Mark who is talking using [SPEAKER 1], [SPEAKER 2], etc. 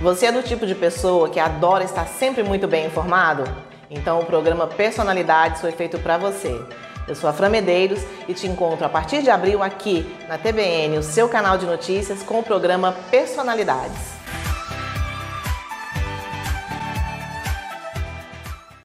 [SPEAKER 1] Você é do tipo de pessoa que adora estar sempre muito bem informado? Então o programa Personalidades foi feito para você. Eu sou a Fran Medeiros e te encontro a partir de abril aqui na TBN, o seu canal de notícias, com o programa Personalidades.